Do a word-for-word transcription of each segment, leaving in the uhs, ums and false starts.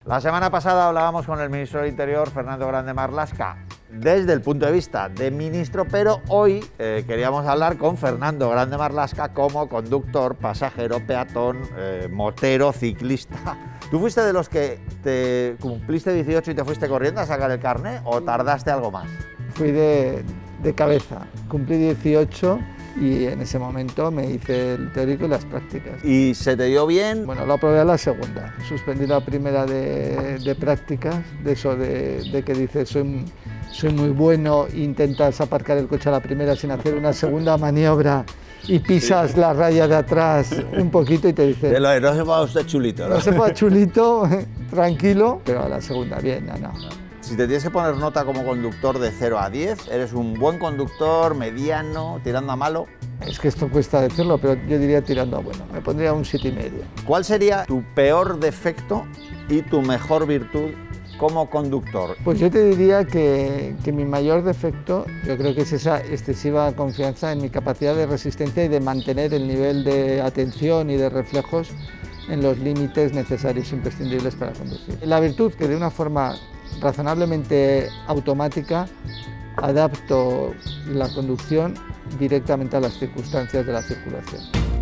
La semana pasada hablábamos con el ministro del Interior, Fernando Grande Marlaska, desde el punto de vista de ministro, pero hoy eh, queríamos hablar con Fernando Grande Marlaska como conductor, pasajero, peatón, eh, motero, ciclista. ¿Tú fuiste de los que te cumpliste dieciocho y te fuiste corriendo a sacar el carné o tardaste algo más? Fui de, de cabeza, cumplí dieciocho y en ese momento me hice el teórico y las prácticas. ¿Y se te dio bien? Bueno, lo aprobé a la segunda. Suspendí la primera de, de prácticas, de eso de, de que dices soy, soy muy bueno, intentas aparcar el coche a la primera sin hacer una segunda maniobra y pisas sí. la raya de atrás un poquito y te dice... De lo de no se ponga usted chulito, ¿no? No se ponga chulito, tranquilo, pero a la segunda bien, no, no. Si te tienes que poner nota como conductor de cero a diez, ¿eres un buen conductor, mediano, tirando a malo? Es que esto cuesta decirlo, pero yo diría tirando a bueno. Me pondría un siete y medio. ¿Cuál sería tu peor defecto y tu mejor virtud como conductor? Pues yo te diría que, que mi mayor defecto, yo creo que es esa excesiva confianza en mi capacidad de resistencia y de mantener el nivel de atención y de reflejos en los límites necesarios e imprescindibles para conducir. La virtud que de una forma razonablemente automática adapto la conducción directamente a las circunstancias de la circulación.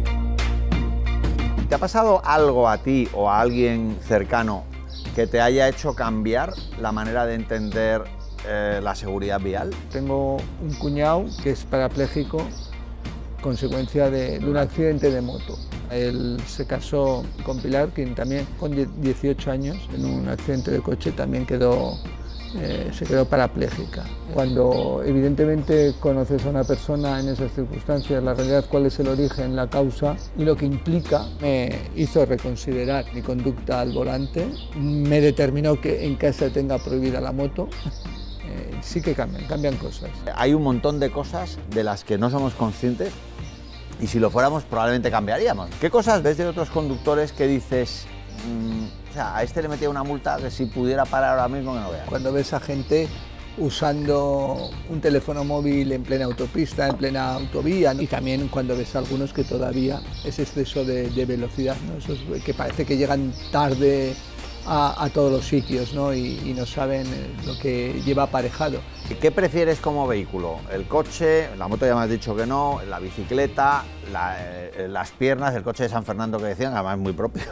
¿Te ha pasado algo a ti o a alguien cercano que te haya hecho cambiar la manera de entender eh, la seguridad vial? Tengo un cuñado que es parapléjico, consecuencia de, de un accidente de moto. Él se casó con Pilar, quien también con dieciocho años, en un accidente de coche, también quedó, eh, se quedó parapléjica. Cuando evidentemente conoces a una persona en esas circunstancias, la realidad cuál es el origen, la causa y lo que implica, me hizo reconsiderar mi conducta al volante, me determinó que en casa tenga prohibida la moto. Eh, sí que cambian, cambian cosas. Hay un montón de cosas de las que no somos conscientes y si lo fuéramos probablemente cambiaríamos. ¿Qué cosas ves de otros conductores que dices, mmm, o sea, a este le metía una multa que si pudiera parar ahora mismo que no vea? Cuando ves a gente usando un teléfono móvil en plena autopista, en plena autovía, ¿no? Y también cuando ves a algunos que todavía es exceso de, de velocidad, ¿no? Esos que parece que llegan tarde a, a todos los sitios, ¿no? y, y no saben lo que lleva aparejado. ¿Qué prefieres como vehículo? ¿El coche? La moto ya me has dicho que no, la bicicleta, la, eh, las piernas, el coche de San Fernando que decían, además es muy propio.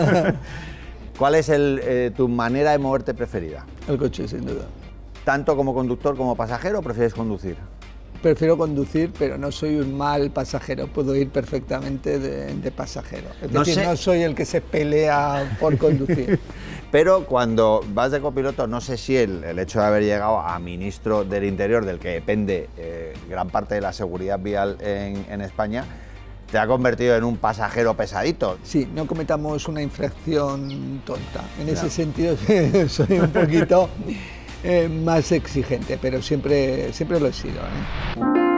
¿Cuál es el, eh, tu manera de moverte preferida? El coche, sin duda. ¿Tanto como conductor como pasajero o prefieres conducir? Prefiero conducir, pero no soy un mal pasajero, puedo ir perfectamente de, de pasajero. Es no decir, sé. no soy el que se pelea por conducir. Pero cuando vas de copiloto, no sé si el, el hecho de haber llegado a ministro del Interior, del que depende eh, gran parte de la seguridad vial en, en España, te ha convertido en un pasajero pesadito. Sí, no cometamos una infracción tonta. En claro. ese sentido soy un poquito eh, más exigente, pero siempre, siempre lo he sido, ¿eh?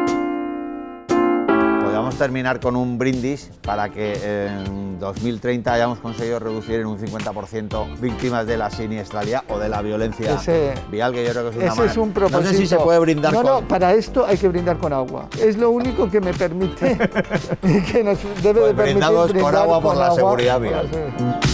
Podríamos terminar con un brindis para que en dos mil treinta hayamos conseguido reducir en un cincuenta por ciento víctimas de la siniestralidad o de la violencia ese, vial, que yo creo que es una ese es un propósito. No sé si se puede brindar no, con... No, para esto hay que brindar con agua. Es lo único que me permite, que nos debe pues de permitir brindamos brindar con agua por con la agua, seguridad vial.